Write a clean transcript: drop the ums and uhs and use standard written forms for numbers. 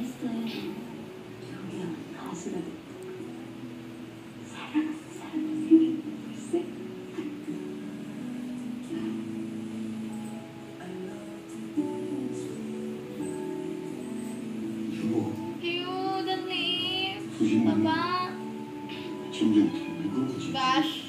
했어요. 여기랑 가수가 됐고 사랑하는 생긴 글쎄. 여보, Cute, ang liit. 부심 Baba. 점점 더 매거워지지. Gosh.